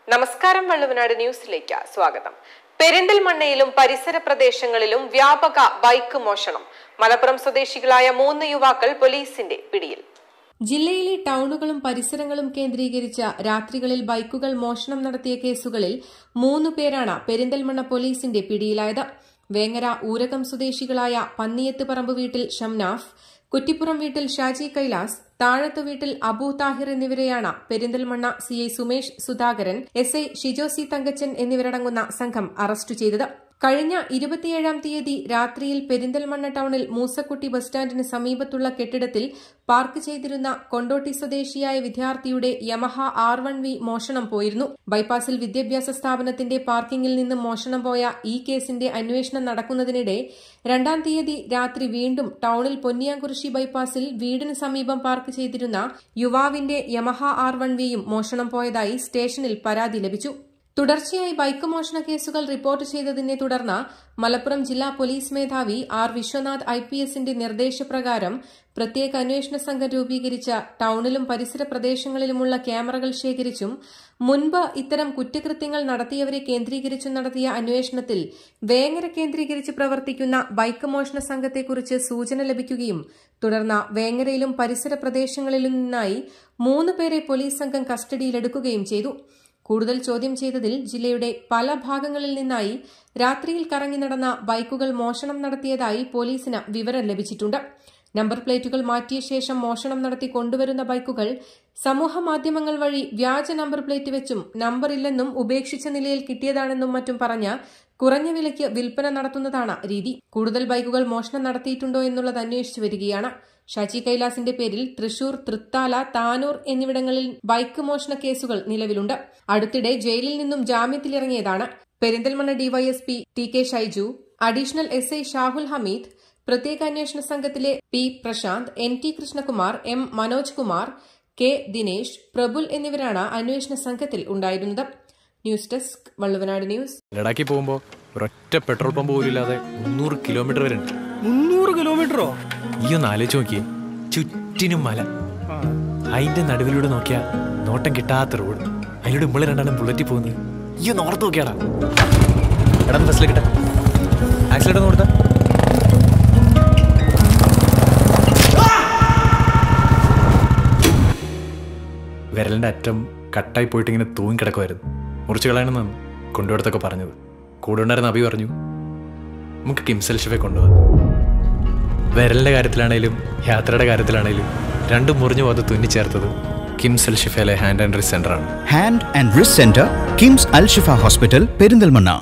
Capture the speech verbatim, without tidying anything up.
നമസ്കാരം, വള്ളുവനാട് ന്യൂസിലേക്ക് സ്വാഗതം. പെരിന്തൽമണ്ണയിലും പരിസര പ്രദേശങ്ങളിലും വ്യാപക ബൈക്ക് മോഷണം. മലപ്പുറം സ്വദേശികളായ മൂന്ന് യുവാക്കൾ പോലീസിന്റെ പിടിയിൽ. ജില്ലയിലെ ടൌണുകളും പരിസരങ്ങളും കേന്ദ്രീകരിച്ച രാത്രികളിൽ ബൈക്കുകൾ മോഷണം നടത്തിയ കേസുകളിൽ മൂന്നു പേരാണ് പെരിന്തൽമണ്ണ പോലീസിന്റെ പിടിയിലായത്. വേങ്ങര ഊരകം സ്വദേശികളായ പന്നിയത്ത് പറമ്പ് വീട്ടിൽ ഷംനാഫ്, കുറ്റിപ്പുറം വീട്ടിൽ ഷാജി കൈലാസ്, താഴത്ത് വീട്ടിൽ അബു താഹിർ എന്നിവരെയാണ് Perinthalmanna C I Sumesh Sudhakaran, S I Shijosi Thankachan എന്നിവരടങ്ങുന്ന സംഘം അറസ്റ്റ് ചെയ്തത്. കഴിഞ്ഞ ഇരുപത്തിയേഴാം തീയതി രാത്രിയിൽ പെരിന്തൽമണ്ണ ടൌണിൽ മൂസക്കുട്ടി ബസ് സ്റ്റാൻഡിന് സമീപത്തുള്ള കെട്ടിടത്തിൽ പാർക്ക് ചെയ്തിരുന്ന കൊണ്ടോട്ടി സ്വദേശിയായ വിദ്യാർത്ഥിയുടെ യമഹ ആർ വൺ വി മോഷണം പോയിരുന്നു. ബൈപ്പാസിൽ വിദ്യാഭ്യാസ സ്ഥാപനത്തിന്റെ പാർക്കിംഗിൽ നിന്ന് മോഷണം പോയ ഈ കേസിന്റെ അന്വേഷണം നടക്കുന്നതിനിടെ രണ്ടാം തീയതി രാത്രി വീണ്ടും ടൌണിൽ പൊന്നിയാംകുറിശി ബൈപ്പാസിൽ വീടിന് സമീപം പാർക്ക് ചെയ്തിരുന്ന യുവാവിന്റെ യമഹ ആർ വൺ വിയും മോഷണം പോയതായി സ്റ്റേഷനിൽ പരാതി ലഭിച്ചു. തുടർച്ചയായി ബൈക്ക് മോഷണ കേസുകൾ റിപ്പോർട്ട് ചെയ്തതിനെ തുടർന്ന് മലപ്പുറം ജില്ലാ പോലീസ് മേധാവി ആർ വിശ്വനാഥ് ഐ പി എസിന്റെ നിർദ്ദേശപ്രകാരം പ്രത്യേക അന്വേഷണ സംഘം രൂപീകരിച്ച ടൌണിലും പരിസര പ്രദേശങ്ങളിലുമുള്ള ക്യാമറകൾ ശേഖരിച്ചും മുൻപ് ഇത്തരം കുറ്റകൃത്യങ്ങൾ നടത്തിയവരെ കേന്ദ്രീകരിച്ചും നടത്തിയ അന്വേഷണത്തിൽ വേങ്ങര കേന്ദ്രീകരിച്ച് പ്രവർത്തിക്കുന്ന ബൈക്ക് മോഷണ സംഘത്തെക്കുറിച്ച് സൂചന ലഭിക്കുകയും തുടർന്ന് വേങ്ങരയിലും പരിസര പ്രദേശങ്ങളിലും നിന്നായി മൂന്ന് പേരെ പോലീസ് സംഘം കസ്റ്റഡിയിലെടുക്കുകയും ചെയ്തു. കൂടുതൽ ചോദ്യം ചെയ്തതിൽ ജില്ലയുടെ പല ഭാഗങ്ങളിൽ നിന്നായി രാത്രിയിൽ കറങ്ങി നടന്ന ബൈക്കുകൾ മോഷണം നടത്തിയതായി പോലീസിന് വിവരം ലഭിച്ചിട്ടുണ്ട്. നമ്പർ പ്ലേറ്റുകൾ മാറ്റിയ ശേഷം മോഷണം നടത്തി കൊണ്ടുവരുന്ന ബൈക്കുകൾ സമൂഹമാധ്യമങ്ങൾ വഴി വ്യാജ നമ്പർ പ്ലേറ്റ് വെച്ചും നമ്പറില്ലെന്നും ഉപേക്ഷിച്ച നിലയിൽ കിട്ടിയതാണെന്നും മറ്റും പറഞ്ഞ് കുറഞ്ഞ വിലയ്ക്ക് വിൽപ്പന നടത്തുന്നതാണ് രീതി. കൂടുതൽ ബൈക്കുകൾ മോഷണം നടത്തിയിട്ടുണ്ടോ എന്നുള്ളത് അന്വേഷിച്ചു വരികയാണ്. ഷാജി കൈലാസിന്റെ പേരിൽ തൃശൂർ, തൃത്താല, താനൂർ എന്നിവിടങ്ങളിൽ ബൈക്ക് മോഷണ കേസുകൾ നിലവിലുണ്ട്. അടുത്തിടെ ജയിലിൽ നിന്നും ജാമ്യത്തിലിറങ്ങിയതാണ്. Perinthalmanna DYSP T K Shaiju, additional S I Shahul Hameed, പ്രത്യേക അന്വേഷണ സംഘത്തിലെ P Prashanth, N T Krishnakumar, M Manoj Kumar, K Dinesh, Prabul എന്നിവരാണ് അന്വേഷണ സംഘത്തിൽ ഉണ്ടായിരുന്നത്. News desk, Valluvanad news. ലഡാക്കി പോകുമ്പോ ഒരൊറ്റ പെട്രോൾ പമ്പ് പോലും ഇല്ലാതെ മുന്നൂറ് കിലോമീറ്റർ വരെ ഉണ്ട്. മുന്നൂറ് കിലോമീറ്ററോ? ഈ ഒന്ന് ആലോചിച്ച് നോക്കിയേ, ചുറ്റിനും മല, അതിന്റെ നടുവിലൂടെ നോക്കിയാ നോട്ടം കിട്ടാത്ത റോഡ്, അതിലൂടെ മുകളിൽ രണ്ടാണ് ബുള്ളറ്റിൽ പോകുന്നത്. ഈ ഒന്ന് ഓർത്ത് നോക്കിയാടാ. എടാ ബസ്സിലേക്കിട്ടെ, ആക്സിഡന്റ് ഒന്ന് കൊടുത്ത. വിരലിന്റെ അറ്റം കട്ടായി പോയിട്ട് ഇങ്ങനെ തൂങ്ങി കിടക്കുമായിരുന്നു. മുറിച്ച് കളയണമെന്നാണ് കൊണ്ടുപോടത്തൊക്കെ പറഞ്ഞത്. കൂടെ ഉണ്ടായിരുന്ന അഭി പറഞ്ഞു നമുക്ക് കിംസ് അൽഷിഫയെ കൊണ്ടുപോകാം. വിരലിന്റെ കാര്യത്തിലാണേലും യാത്രയുടെ കാര്യത്തിലാണേലും രണ്ടും മുറിഞ്ഞു പോകാതെ തുന്നിച്ചേർത്തത് കിംസ് അൽഷിഫയിലെ ഹാൻഡ് ആൻഡ് റിസ്റ്റ് സെന്റർ ആണ്. Hand and wrist centre, KIMS Alshifa hospital, Perinthalmanna.